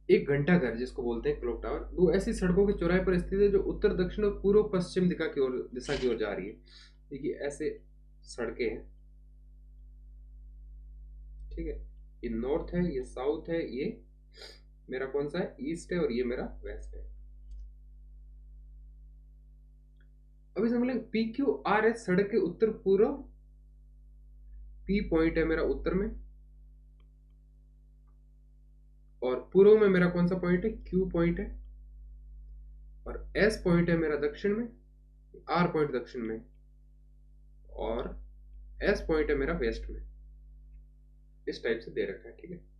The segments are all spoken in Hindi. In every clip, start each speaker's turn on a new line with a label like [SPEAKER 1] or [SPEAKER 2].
[SPEAKER 1] एक घंटा घर जिसको बोलते हैं क्लॉक टावर, दो ऐसी सड़कों के चौराहे पर स्थित है जो उत्तर दक्षिण और पूर्व पश्चिम दिशा की ओर जा रही है। देखिए ऐसे सड़कें हैं, ठीक है, ये नॉर्थ है, ये साउथ है, ये मेरा कौन सा है, ईस्ट है, और ये मेरा वेस्ट है। अब इसे बोलेंगे पी क्यू आर एस सड़क के उत्तर पूर्व, पी पॉइंट है मेरा उत्तर में, और पूर्व में मेरा कौन सा पॉइंट है, क्यू पॉइंट है, और एस पॉइंट है मेरा दक्षिण में, आर पॉइंट दक्षिण में, और एस पॉइंट है मेरा वेस्ट में। इस टाइप से दे रखा है, ठीक है।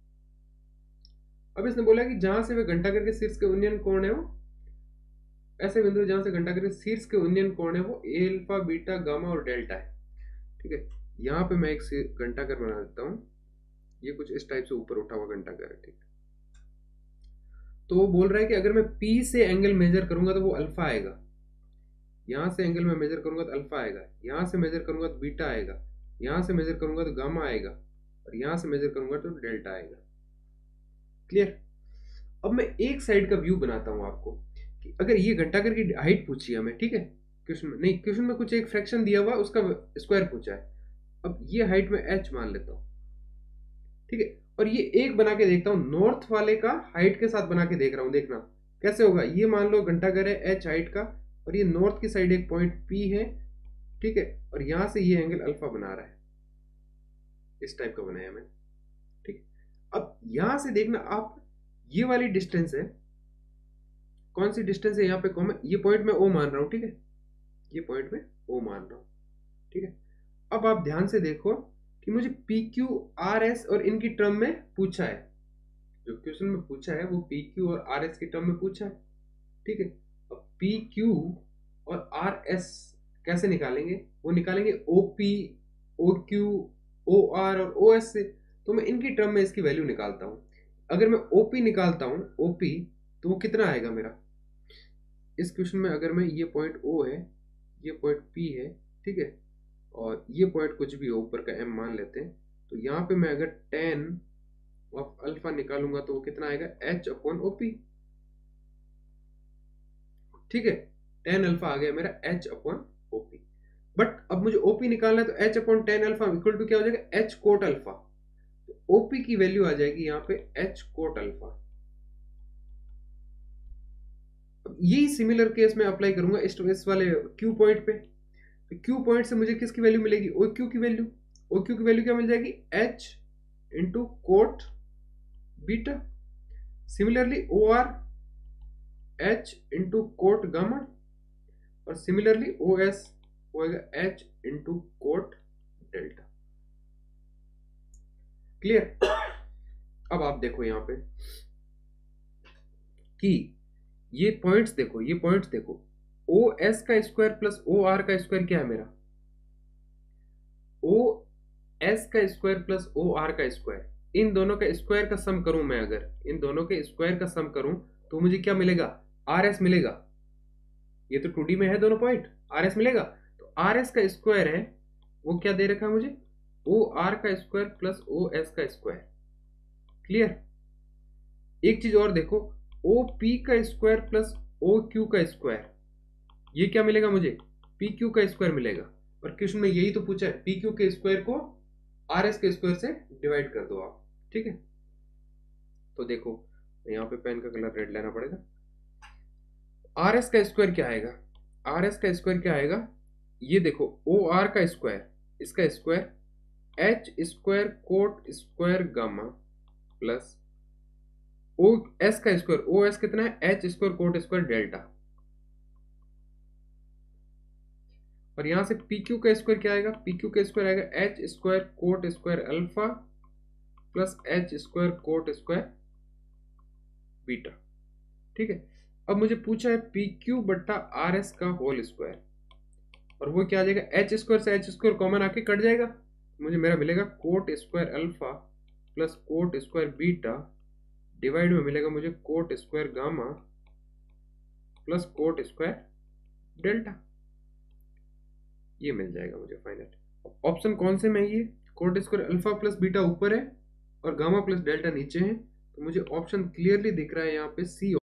[SPEAKER 1] अब इसने बोला कि जहां से वे घंटाघर के शीर्ष के उन्नयन कोण है वो, ऐसे बिंदु जहां से घंटाघर के शीर्ष के उन्नयन कोण है वो एल्फा बीटा गामा और डेल्टा है, ठीक है। यहाँ पे मैं एक घंटाघर बना देता हूँ, ये कुछ इस टाइप से ऊपर उठा हुआ घंटाघर है, ठीक है। तो वो बोल रहा है कि अगर मैं P से एंगल मेजर करूंगा तो वो अल्फा आएगा, यहां से एंगल में मेजर करूंगा तो अल्फा आएगा, यहां से मेजर करूंगा तो बीटा आएगा, यहां से मेजर करूंगा तो गामा आएगा, और यहां से मेजर करूंगा तो डेल्टा आएगा। क्लियर। अब मैं एक साइड का व्यू बनाता हूं आपको कि अगर ये घंटाघर की हाइट पूछी है हमें, ठीक है, क्वेश्चन में नहीं, क्वेश्चन में कुछ एक फ्रैक्शन दिया हुआ उसका स्क्वायर पूछा है। अब ये हाइट में h मान लेता हूं, ठीक है, और ये एक बना के देखता हूं, नॉर्थ वाले का हाइट के साथ बना के देख रहा हूं, देखना कैसे होगा। ये मान लो घंटाघर है h हाइट का, और ये नॉर्थ की साइड एक पॉइंट P है, ठीक है, और यहां से ये एंगल अल्फा बना रहा है, इस टाइप का बनाया मैंने, ठीक। अब यहां से देखना आप, ये वाली डिस्टेंस है, कौन सी डिस्टेंस है यहाँ पे कॉमन, ये पॉइंट में O मान रहा हूं, ठीक है, ये पॉइंट में O मान रहा हूं, ठीक है। अब आप ध्यान से देखो कि मुझे पी क्यू आर एस और इनकी टर्म में पूछा है, जो क्वेश्चन में पूछा है वो पी क्यू और आर एस की टर्म में पूछा है, ठीक है। अब पी क्यू और आर एस कैसे निकालेंगे, वो निकालेंगे O P, O Q, O R और ओ एस से। तो मैं इनकी टर्म में इसकी वैल्यू निकालता हूं। अगर मैं ओपी निकालता हूं, ओपी, तो वो कितना आएगा मेरा, इस क्वेश्चन में अगर मैं, ये पॉइंट ओ है, ये पॉइंट पी है, ठीक है, और ये पॉइंट कुछ भी हो, ऊपर का एम मान लेते हैं, तो यहाँ पे मैं अगर टेन ऑफ अल्फा निकालूंगा तो वो कितना आएगा, एच अपॉन ओपी, ठीक है। टेन अल्फा आ गया मेरा एच अपॉन ओपी। बट अब मुझे ओपी निकालना है, तो H upon tan alpha equal to क्या हो जाएगा, एच कोट अल्फा। तो ओपी की वैल्यू आ जाएगी यहाँ पे एच कोट अल्फा। अब यही सिमिलर केस में अप्लाई करूंगा इस वाले क्यू पॉइंट पे। तो क्यू पॉइंट से मुझे किसकी वैल्यू मिलेगी, ओ क्यू की वैल्यू। ओ क्यू की वैल्यू क्या मिल जाएगी, H into cot beta. Similarly O R, H into cot gamma, और सिमिलरली ओ एस होगा H into cot delta. Clear. अब आप देखो यहां पे कि ये पॉइंट्स देखो, ये पॉइंट्स देखो, ओ एस का स्क्वायर प्लस ओ आर का स्क्वायर क्या है मेरा, ओ एस का स्क्वायर प्लस ओ आर का स्क्वायर, इन दोनों का स्क्वायर का सम करूं मैं, अगर इन दोनों के स्क्वायर का सम करूं तो मुझे क्या मिलेगा, आर एस मिलेगा। ये तो 2D में है दोनों पॉइंट, आर एस मिलेगा। तो आर एस का स्क्वायर है वो क्या दे रखा है मुझे, ओ आर का स्क्वायर प्लस ओ एस का स्क्वायर। क्लियर। एक चीज और देखो, ओ पी का स्क्वायर प्लस ओ क्यू का स्क्वायर, ये क्या मिलेगा मुझे, पी क्यू का स्क्वायर मिलेगा। और क्वेश्चन में यही तो पूछा है, पी क्यू के स्क्वायर को आर एस के स्क्वायर से डिवाइड कर दो आप, ठीक है। तो देखो यहाँ पे पेन का कलर रेड लेना पड़ेगा। आर एस का स्क्वायर क्या आएगा, आर एस का स्क्वायर क्या आएगा, ये देखो ओ आर का स्क्वायर, इसका square H square cot square gamma plus O S का स्क्वायर, ओ एस कितना है, H square cot square delta, और यहां से पी क्यू का स्क्वायर क्या आएगा, पी क्यू का स्क्वायर आएगा H square cot square alpha plus H square cot square beta, ठीक है। अब मुझे पूछा है पी क्यू बट्टा आर एस का होल स्क्वायर, और वो क्या आ जाएगा, एच स्क्वायर से एच स्क्वायर कॉमन आके कट जाएगा, मुझे मेरा मिलेगा cot square alpha plus cot square beta divide में मिलेगा मुझे cot square gamma plus cot square delta, ये मिल जाएगा मुझे फाइनल। ऑप्शन कौन से में, ये cot square alpha plus beta ऊपर है और गामा प्लस डेल्टा नीचे है, तो मुझे ऑप्शन क्लियरली दिख रहा है यहाँ पे सी